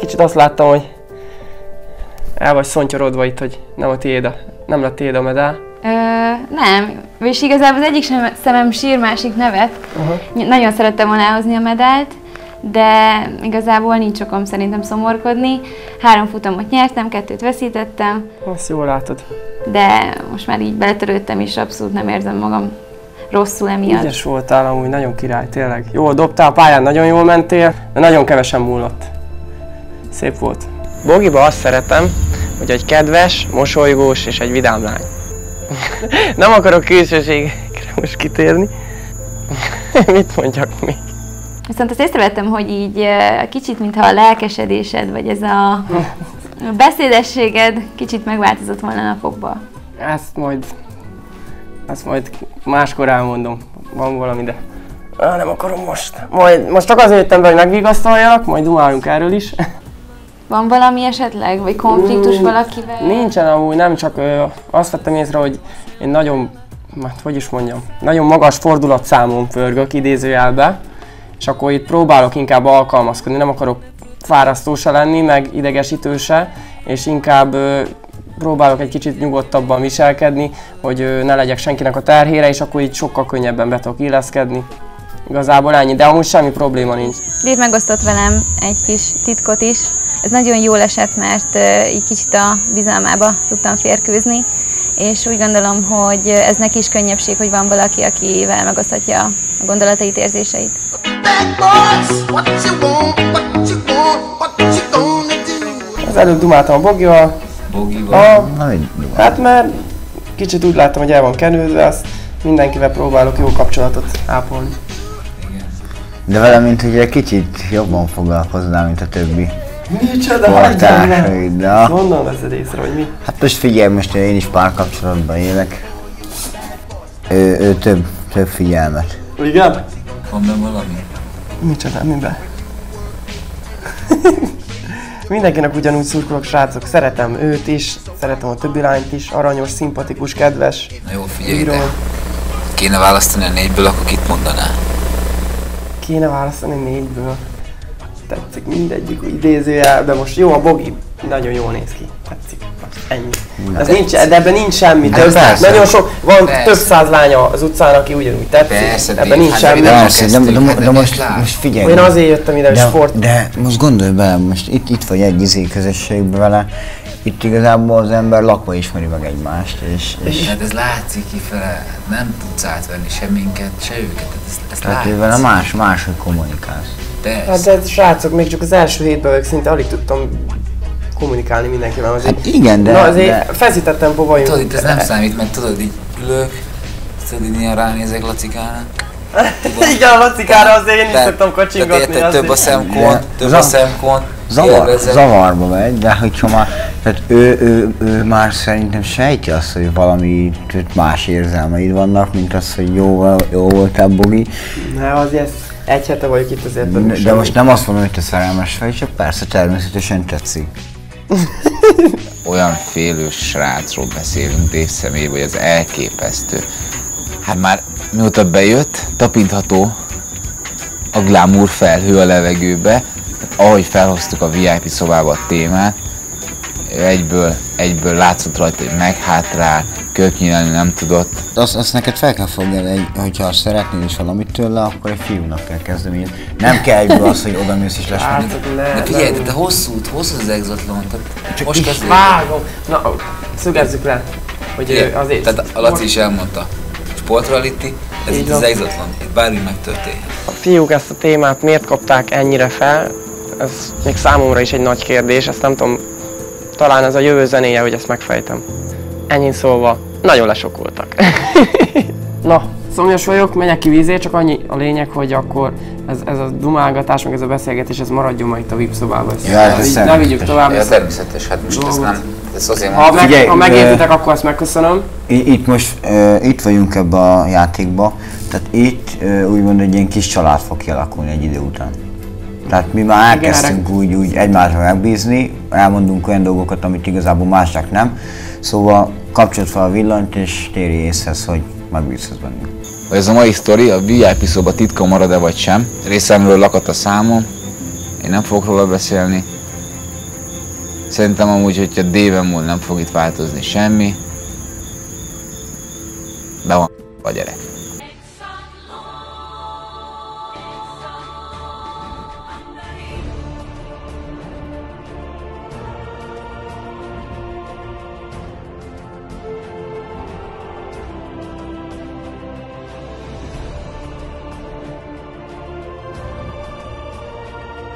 kicsit azt láttam, hogy el vagy szontyorodva itt, hogy nem lett tiéd a medál. Nem, és igazából az egyik szemem sír, másik nevet. Nagyon szerettem volna elhozni a medált, de igazából nincs okom szerintem szomorkodni. 3 futamot nyertem, 2-t veszítettem. Azt jól látod. De most már így beletörődtem, és abszolút nem érzem magam rosszul emiatt. Ügyes voltál amúgy, nagyon király, tényleg. Jól dobtál, a pályán nagyon jól mentél, de nagyon kevesen múlott. Szép volt. Bogiba azt szeretem, hogy egy kedves, mosolygós és egy vidám lány. Nem akarok külsőségekre most kitérni. Mit mondjak még? Viszont azt észrevettem, hogy így kicsit, mintha a lelkesedésed, vagy ez a beszédességed kicsit megváltozott volna napokban. Ezt majd máskor elmondom. Van valami, de nem akarom most. Most csak azért jöttem be, hogy megvigasztaljalak, majd dumáljunk erről is. Van valami esetleg? Vagy konfliktus valakivel? Nincsen amúgy, nem csak azt vettem észre, hogy én nagyon, hogy is mondjam, nagyon magas fordulatszámon pörgök idézőjelbe, és akkor itt próbálok inkább alkalmazkodni, nem akarok fárasztó se lenni, meg idegesítő se, és inkább próbálok egy kicsit nyugodtabban viselkedni, hogy ne legyek senkinek a terhére, és akkor így sokkal könnyebben be tudok illeszkedni. Igazából ennyi, de amúgy semmi probléma nincs. Dave megosztott velem egy kis titkot is. Ez nagyon jól esett, mert így kicsit a bizalmába tudtam férkőzni, és úgy gondolom, hogy ez neki is könnyebbség, hogy van valaki, akivel megosztatja a gondolatait, érzéseit. Az előbb dumáltam a Bogival. Hát mert kicsit úgy láttam, hogy el van kenődve, azt mindenkivel próbálok jó kapcsolatot ápolni. De vele, mint hogy egy kicsit jobban foglalkoznál, mint a többi. Micsoda, sporttársaiddal. Honnan veszed észre, hogy mi? Hát most figyelj, most én is párkapcsolatban élek. Ő több figyelmet. Igen? Van benne valami? Micsoda, miben? Mindenkinek ugyanúgy szurkolok, srácok. Szeretem őt is, szeretem a többi lányt is. Aranyos, szimpatikus, kedves. Na jó, figyelj ide. Kéne választani a 4-ből, akkor kit mondanál? Kéne választani 4-ből. Tetszik mindegyik idézőjel, de most jó, a Bogi nagyon jól néz ki. Tetszik. Ennyi. Ez nincs, de ebben nincs semmi. Nagyon sok, van több száz lánya az utcán, aki ugyanúgy tetszik. Persze, ebben nincs semmi. De most figyelj. Én azért jöttem ide, sport. De most gondolj bele, most itt vagy egy közösségben vele. Itt igazából az ember lakva ismeri meg egymást, és hát ez látszik kifele, nem tudsz átvenni se minket, se őket, ez tehát látszik. vele máshogy kommunikálsz. Hát de srácok, még csak az első hétben vagyok, szinte alig tudtam kommunikálni mindenkivel. Azért, hát igen, de... Na azért feszítettem povajunk. Tudod, itt ez nem számít, mert tudod, így ülök, tudod, így ilyen ránézek Lacikára. Igen, a Lacikára azért én is szoktam kacsingatni. Több a szemkont, zavarba megy, de hogyha már, tehát ő már szerintem sejti azt, hogy valami más érzelmeid vannak, mint az, hogy jó voltál, Bogi. Ne, azért egy hete vagyok itt, azért de most nem azt mondom, hogy te szerelmes vagy, csak persze természetesen tetszik. Olyan félős srácról beszélünk Dave személyében, hogy ez elképesztő. Hát már mióta bejött, tapintható a glamour felhő a levegőbe, ahogy felhoztuk a VIP szobába a témát, egyből látszott rajta, hogy meghátrál, köknyilálni nem tudott. Azt neked fel kell fogni, hogyha szeretnél is valamit tőle, akkor egy fiúnak kell kezdeni. Nem kell egyből az, hogy odamész és lesmondod. De figyelj, de hosszú az exatlon, most kezdődik. Vágom! Na, szögezzük le, hogy azért... Tehát a Laci is elmondta, sportrality, ez itt az exatlon, itt bármi megtörténhet. A fiúk ezt a témát miért kapták ennyire fel? Ez még számomra is egy nagy kérdés, ezt nem tudom, talán ez a jövő zenéje, hogy ezt megfejtem. Ennyi szólva, nagyon lesokoltak. Na, szomjas vagyok, megyek ki vízért, csak annyi a lényeg, hogy akkor ez a dumálgatás, meg ez a beszélgetés, ez maradjon majd itt a VIP szobában. Ne vigyük tovább. Ja, természetes, hát most ezt nem, ez azért ha megértitek, akkor azt megköszönöm. Itt most itt vagyunk ebbe a játékba, tehát itt úgymond egy ilyen kis család fog kialakulni egy idő után. Tehát mi már elkezdtünk úgy egymásra megbízni, elmondunk olyan dolgokat, amit igazából másnak nem. Szóval kapcsolt fel a villanyt és térj észhez, hogy megbízhatsz bennünk. Hogy ez a mai sztori, a VIP szoba titka marad-e vagy sem, részemről lakat a számom, én nem fogok róla beszélni, Szerintem amúgy, hogyha Déven múl nem fog itt változni semmi, be van a gyerek.